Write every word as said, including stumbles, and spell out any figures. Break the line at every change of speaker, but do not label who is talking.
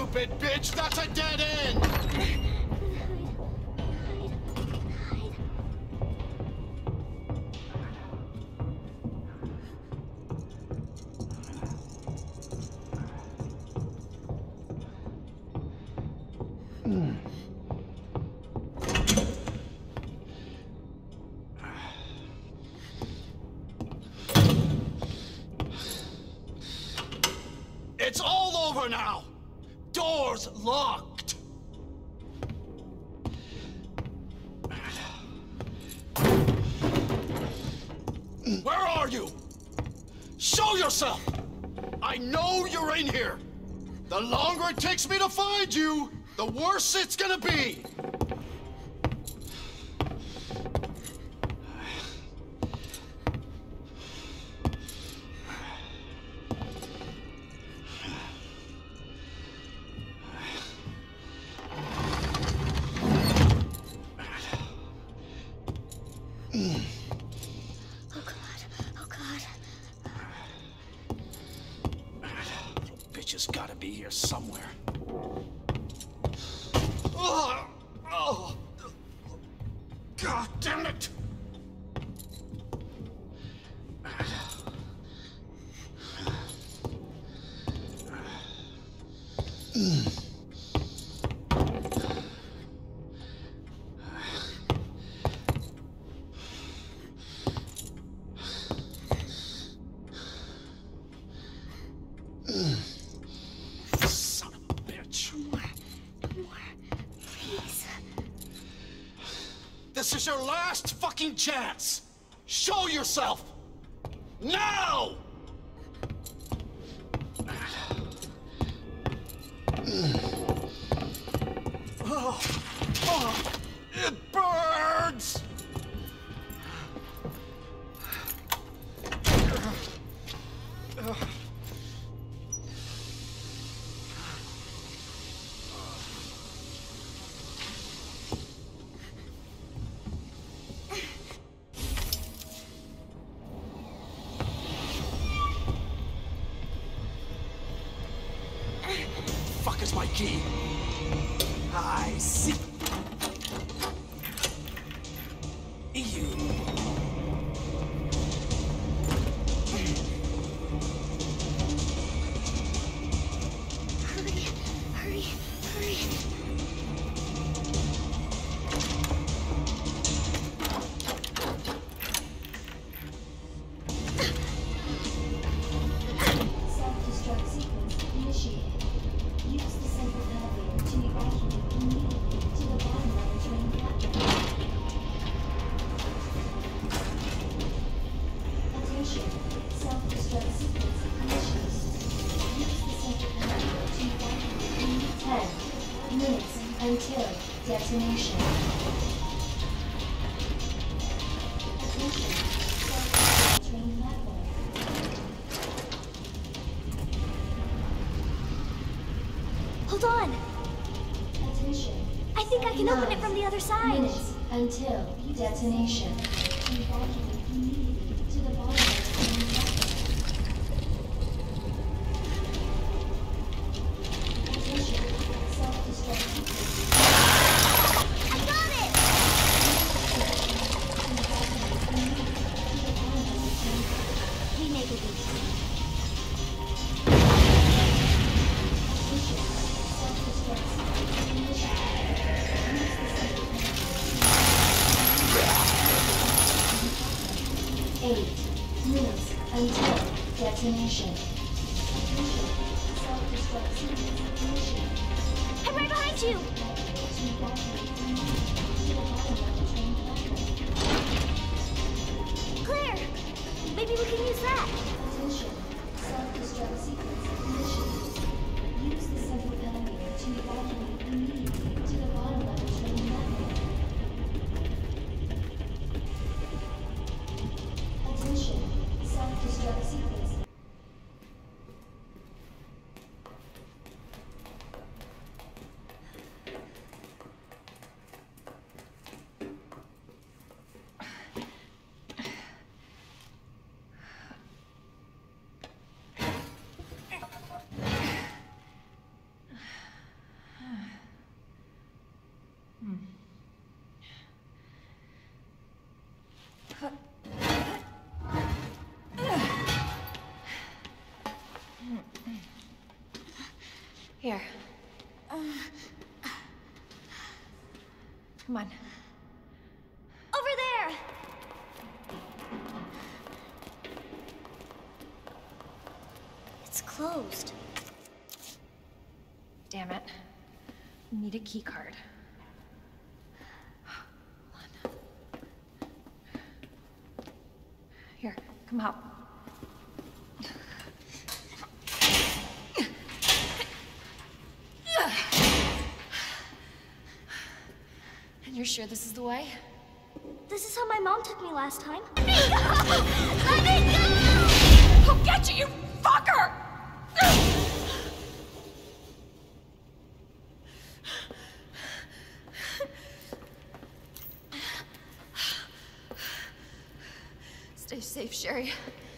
stupid bitch! That's a dead end! It's all over now! Doors locked! Where are you? Show yourself! I know you're in here! The longer it takes me to find you, the worse it's gonna be!
Oh God, oh God.
Little bitch has gotta be here somewhere. Oh, oh. God damn it! Son of a bitch.
No more, no more, please.
This is your last fucking chance! Show yourself! Now! Oh, oh, it burns! Fuck is my key? I see. You.
Hurry, hurry, hurry.
Self-destruct sequence initiated. Use the central elevator to evacuate immediately to the bottom of the train platform. Attention. Self-destruct sequence initiated. Use the central elevator to evacuate immediately. Ten minutes until detonation. Attention. Self-destruct train platform.
Hold on.
Attention.
I think I can open it from the other side.
Minutes until detonation. Evacuate immediately to the bottom of the train platform. Attention. Self-destruct sequence.
I got it! We make it easy.
Self-destruct sequence initiated. Eight minutes until detonation. Attention. Self-destruct sequence initiated.
I'm right behind you!
To evacuate immediately to the bottom of the train platform.
Claire! Maybe we can use that.
Attention. Self-destruct sequence initiated. Use the central elevator to evacuate immediately to the bottom of the train platform. Attention. Self-destruct sequence.
Here. Come on.
Over there! It's closed.
Damn it. We need a key card. Hold on. Here, come out. And you're sure this is the way?
This is how my mom took me last time. Let me go! Let me go!
I'll get you, you fucker! Stay safe, Sherry.